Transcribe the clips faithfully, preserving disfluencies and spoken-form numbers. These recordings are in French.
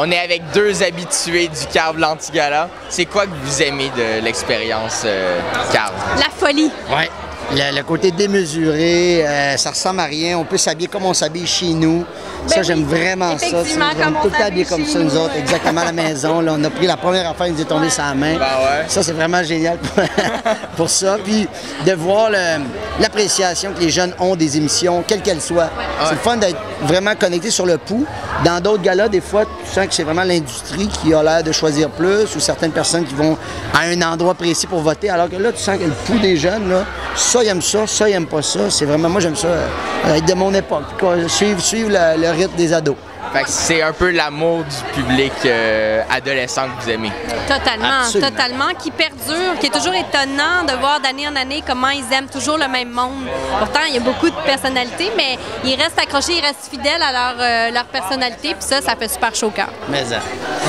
On est avec deux habitués du Carve l'Antigala. C'est quoi que vous aimez de l'expérience euh, Carve? La folie. Ouais. Le, le côté démesuré, euh, ça ressemble à rien. On peut s'habiller comme on s'habille chez nous. Ça, Ben j'aime oui, vraiment ça. effectivement, On comme est on tout le temps s'habille habillés comme chez ça, nous nous, autres, ouais. exactement à la maison. Là, on a pris la première affaire, il nous est tombé sur la main. Ben ouais. Ça, c'est vraiment génial pour, pour ça. Puis de voir le- l'appréciation que les jeunes ont des émissions, quelles qu'elles soient. C'est le fun d'être vraiment connecté sur le pouls. Dans d'autres galas, des fois, tu sens que c'est vraiment l'industrie qui a l'air de choisir plus ou certaines personnes qui vont à un endroit précis pour voter. Alors que là, tu sens que le pouls des jeunes, là, ça, ils aiment ça, ça, ils aiment pas ça. C'est vraiment, moi, j'aime ça, euh, être de mon époque, quoi. Suivre, suivre le, le rythme des ados. Fait que c'est un peu l'amour du public euh, adolescent que vous aimez. Totalement, Absolument. totalement, qui perdure, qui est toujours étonnant de voir d'année en année comment ils aiment toujours le même monde. Pourtant, il y a beaucoup de personnalités, mais ils restent accrochés, ils restent fidèles à leur, euh, leur personnalité, puis ça, ça fait super chaud au cœur. Mais ça.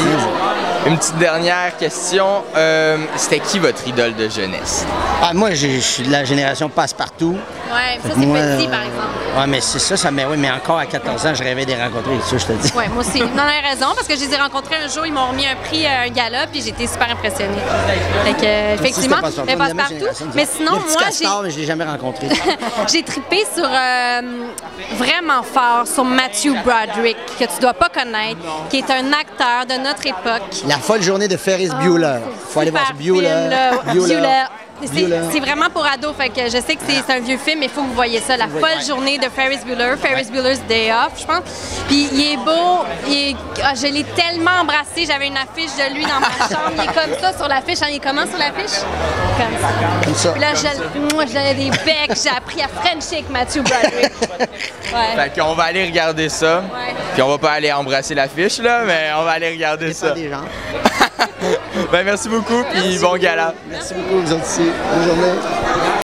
Une petite dernière question. Euh, C'était qui votre idole de jeunesse? Ah, moi, j'ai- je suis de la génération passe-partout. Ouais, ça, Fait c'est que moi, petit, euh, par exemple. Ouais, mais c'est ça, ça mais oui, mais encore à quatorze ans, je rêvais de les rencontrer, ça, je te dis. Ouais, moi aussi. Non, on a raison, parce que je les ai rencontrés un jour, ils m'ont remis un prix à un gala, puis j'étais super impressionnée. Fait que, euh, effectivement, Ça, c'était mais Passe-Partout, on est la même passe-partout. génération, nous Mais autres. sinon, Le petit moi, Castor, j'ai. mais je l'ai jamais rencontré. J'ai trippé sur euh, vraiment fort sur Matthew Broderick, que tu dois pas connaître, qui est un acteur de notre époque. La folle journée de Ferris Bueller. Faut aller voir Super ce Bueller. film, là. Bueller. C'est Bueller. c'est vraiment pour ados, fait que je sais que c'est c'est un vieux film, mais il faut que vous voyez ça. La folle journée de Ferris Bueller, Ferris Bueller's Day Off, je pense. Puis il est beau, il est- ah, je l'ai tellement embrassé, j'avais une affiche de lui dans ma chambre. Il est comme ça sur l'affiche. Hein, il est comment sur l'affiche? Comme ça. Comme ça. Puis là, je- moi, j'avais des becs, j'ai appris à Frencher avec Matthew Broderick. Ouais. Fait qu'on va aller regarder ça. Ouais. Puis on va pas aller embrasser l'affiche, là, mais on va aller regarder Ça ça. des gens. Ben merci beaucoup, puis bon gala. Merci beaucoup, vous autres aussi. Bonne journée.